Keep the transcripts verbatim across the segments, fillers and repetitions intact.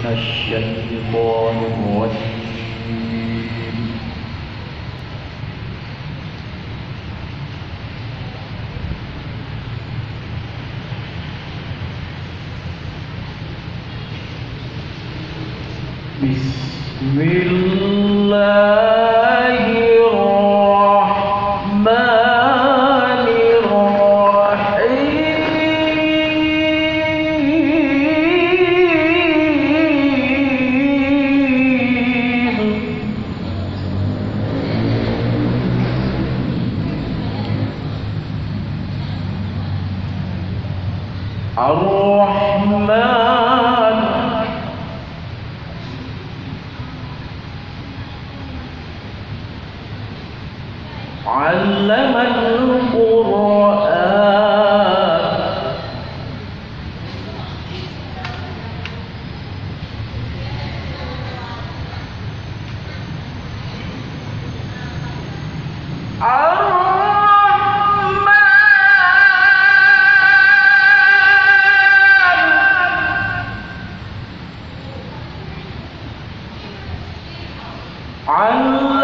الشيطان الرجيم. بسم الله الرحمن الرحيم. الرحمن علم القرآن علم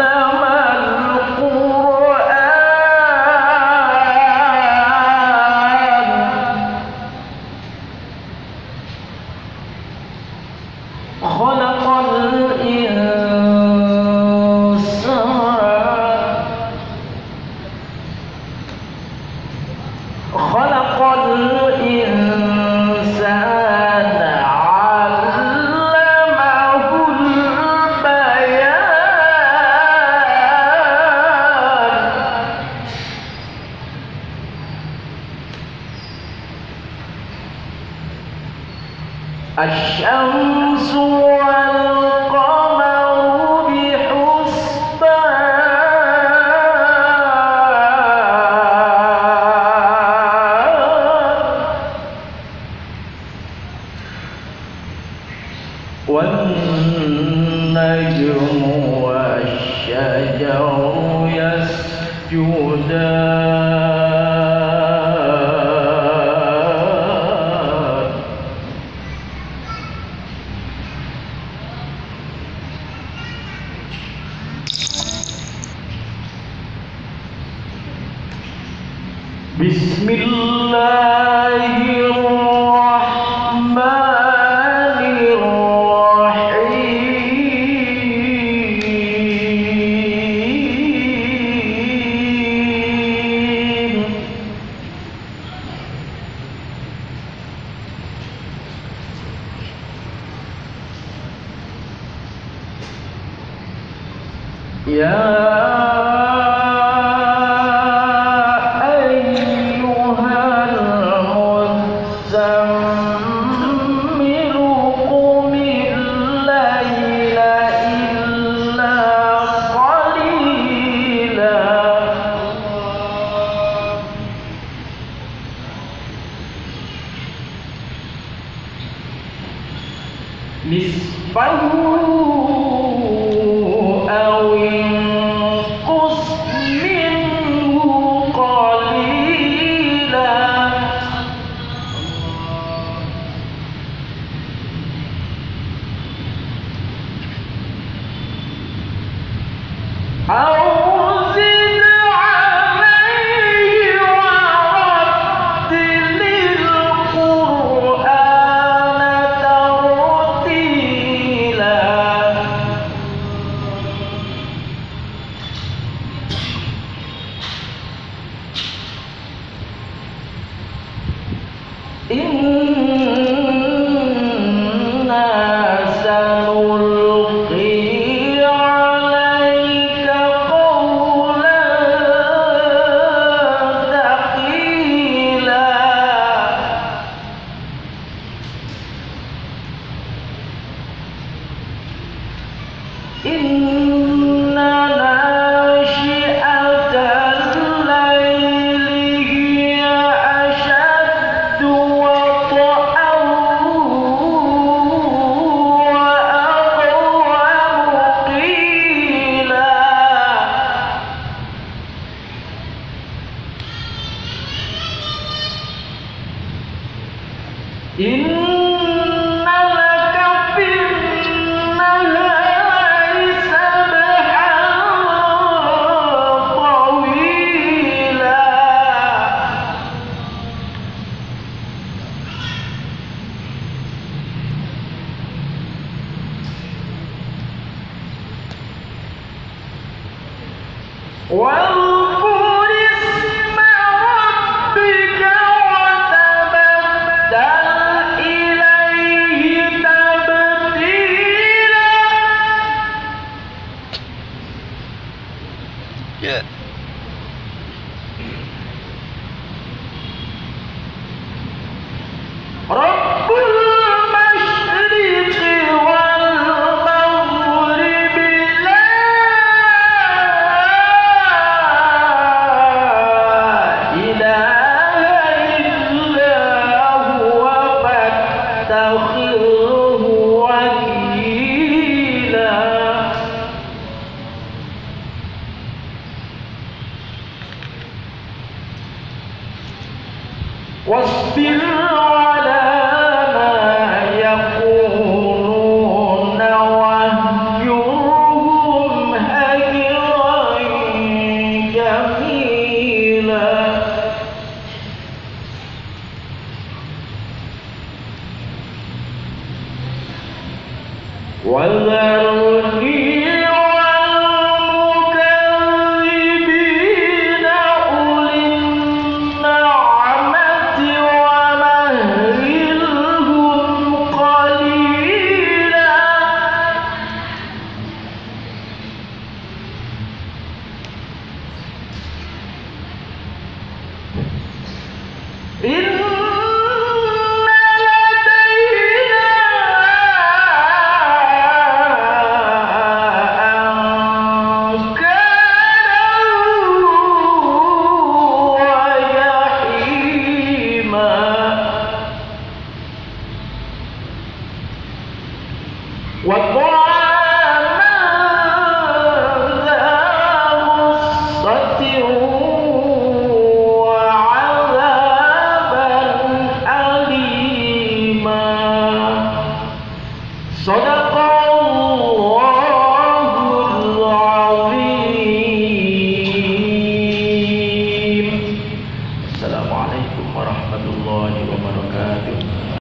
خلق الإنسان خلق الإنسان علمه البيان. الشمس والقمر بحسبان والنجم والشجر يسجدان. بسم الله الرحمن الرحيم. يا نصفه أو انقص منه قليلا. أو زد عليه ورتل القرآن ترتيلا. إنا سنلقي عليك قولا ثقيلا. إن ناشئة الليل هي أشد وطئا وأقوم قيلا. إن لك في واذكر اسم ربك وتبتل إليه تبتيلا. Ya. Rabbul masyriqi wal maghribi la ilaha illa huwa fattakhidhu wakila. واصبر على ما يقولون واهجرهم هجرا جميلا. وذرني